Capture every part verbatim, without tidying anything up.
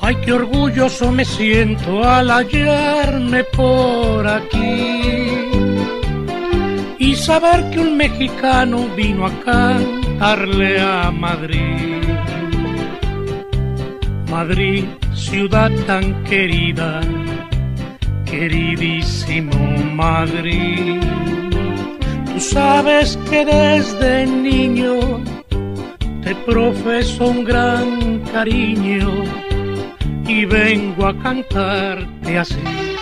Ay, qué orgulloso me siento al hallarme por aquí y saber que un mexicano vino a cantarle a Madrid. Madrid, ciudad tan querida, queridísimo Madrid. Tú sabes que desde niño te profeso un gran cariño y vengo a cantarte así.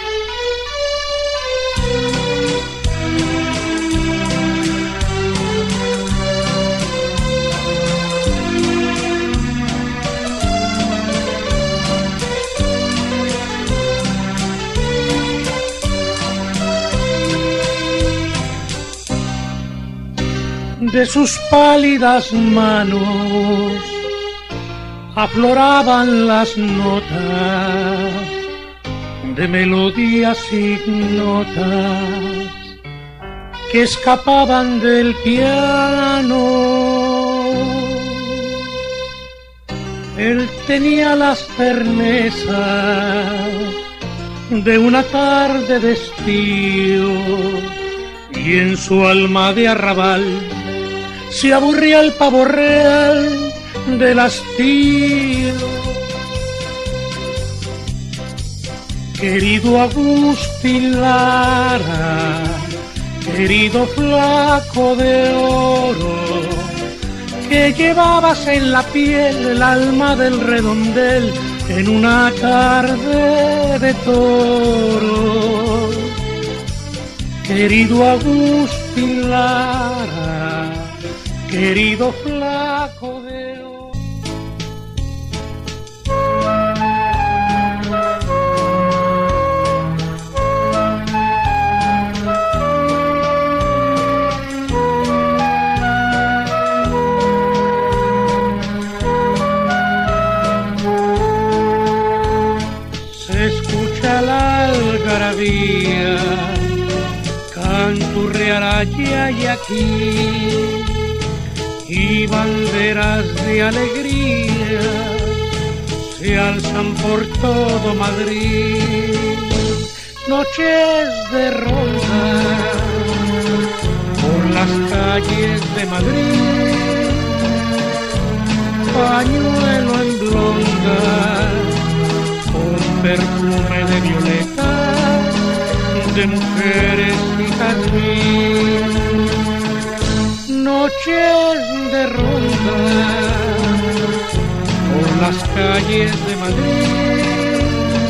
De sus pálidas manos afloraban las notas de melodías ignotas que escapaban del piano. Él tenía las ternezas de una tarde de estío y en su alma de arrabal se aburría el pavo real del hastío. Querido Agustín Lara, querido flaco de oro, que llevabas en la piel el alma del redondel en una tarde de toro. Querido Agustín Lara, querido flaco de oro. Se escucha la algarabía canturrear allá y aquí, y banderas de alegría se alzan por todo Madrid. Noches de ronda por las calles de Madrid, pañuelo en blonda con perfume de violeta, de mujeres y jazmín. Noches de ronda por las calles de Madrid,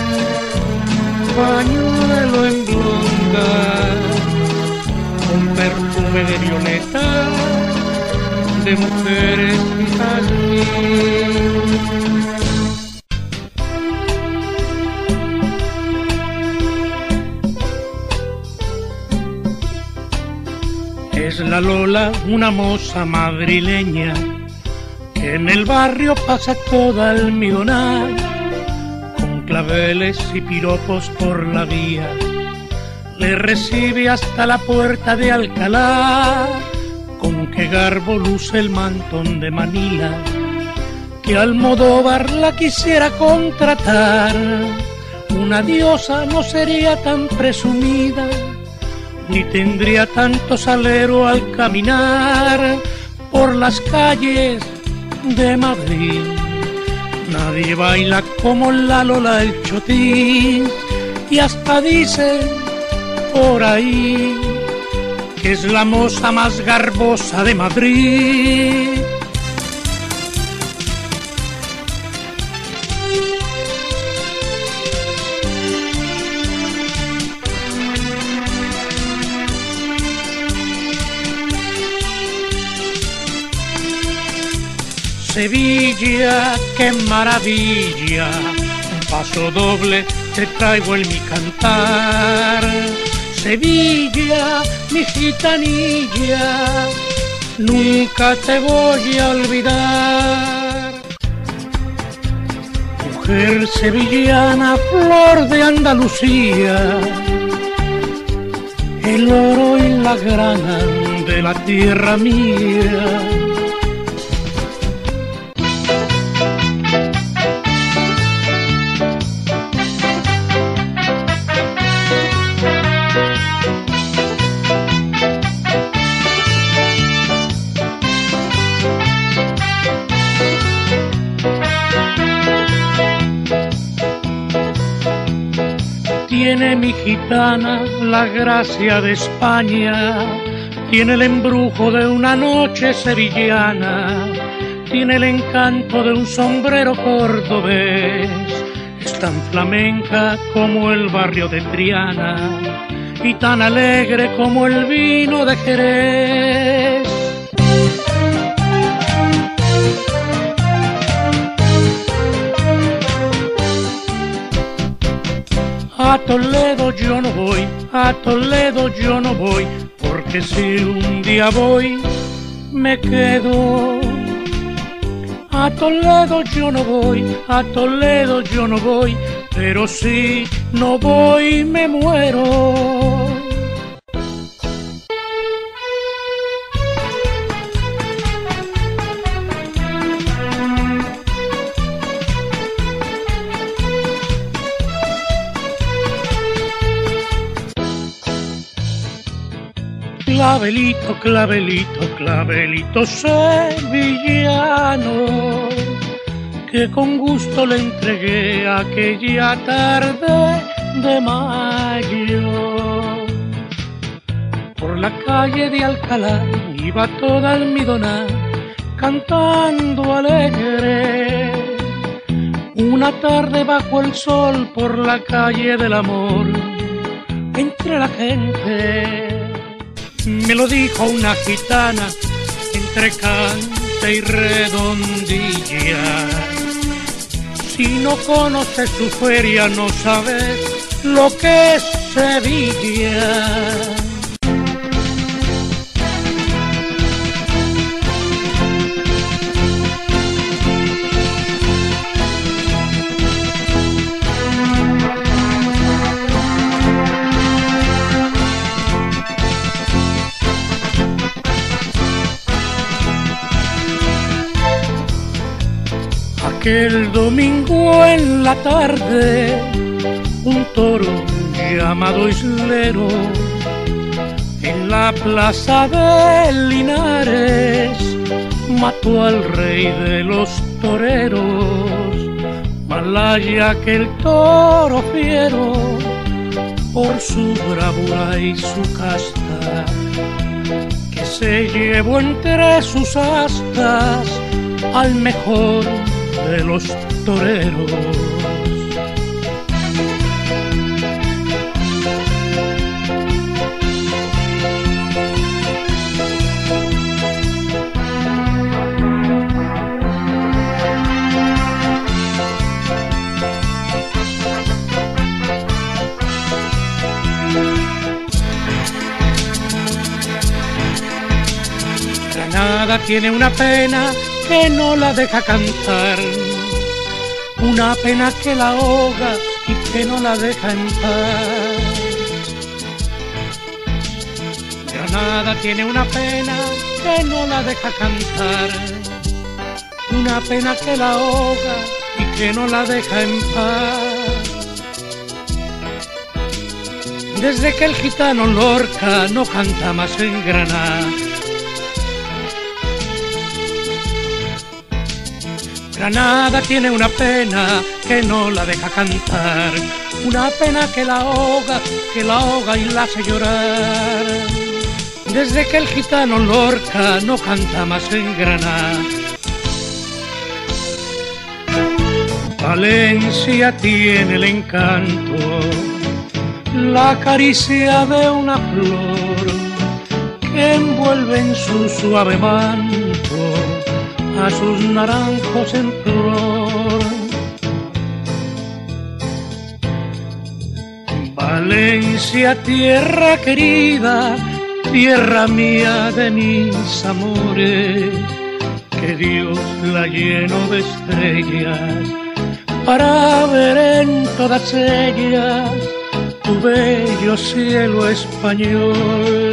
pañuelo en blonda con perfume de violeta, de mujeres y jazmín. Es la Lola, una moza madrileña, que en el barrio pasa toda almidonada, con claveles y piropos por la vía, le recibe hasta la puerta de Alcalá. Con qué garbo luce el mantón de Manila, que Almodóvar la quisiera contratar. Una diosa no sería tan presumida, ni tendría tanto salero al caminar por las calles de Madrid. Nadie baila como la Lola el Chotín, y hasta dicen por ahí que es la moza más garbosa de Madrid. Sevilla, qué maravilla, un paso doble te traigo en mi cantar. Sevilla, mi gitanilla, nunca te voy a olvidar. Mujer sevillana, flor de Andalucía, el oro y la grana de la tierra mía. Tiene mi gitana la gracia de España, tiene el embrujo de una noche sevillana, tiene el encanto de un sombrero cordobés, es tan flamenca como el barrio de Triana y tan alegre como el vino de Jerez. A Toledo yo no voy, a Toledo yo no voy, porque si un día voy, me quedo. A Toledo yo no voy, a Toledo yo no voy, pero si no voy, me muero. Clavelito, clavelito, clavelito sevillano, que con gusto le entregué aquella tarde de mayo. Por la calle de Alcalá iba toda almidona cantando alegre. Una tarde bajo el sol por la calle del amor, entre la gente. Me lo dijo una gitana entre cante y redondilla. Si no conoces su feria no sabes lo que es Sevilla. Aquel domingo en la tarde, un toro llamado Islero, en la plaza de Linares, mató al rey de los toreros. Malaya aquel toro fiero, por su bravura y su casta, que se llevó entre sus astas al mejor de los toreros. Granada tiene una pena que no la deja cantar, una pena que la ahoga y que no la deja en paz. Granada tiene una pena que no la deja cantar, una pena que la ahoga y que no la deja en paz. Desde que el gitano Lorca no canta más en Granada, Granada tiene una pena que no la deja cantar, una pena que la ahoga, que la ahoga y la hace llorar. Desde que el gitano Lorca no canta más en Granada. Valencia tiene el encanto, la caricia de una flor que envuelve en su suave manto a sus naranjos en flor. Valencia, tierra querida, tierra mía de mis amores, que Dios la llenó de estrellas para ver en todas ellas tu bello cielo español.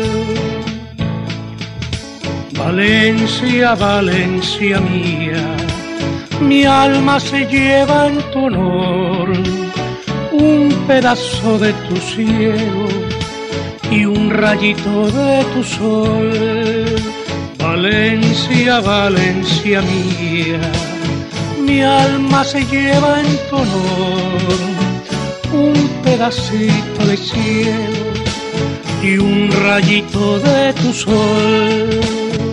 Valencia, Valencia mía, mi alma se lleva en tu honor un pedazo de tu cielo y un rayito de tu sol. Valencia, Valencia mía, mi alma se lleva en tu honor un pedazo pedacito de cielo y un rayito de tu sol.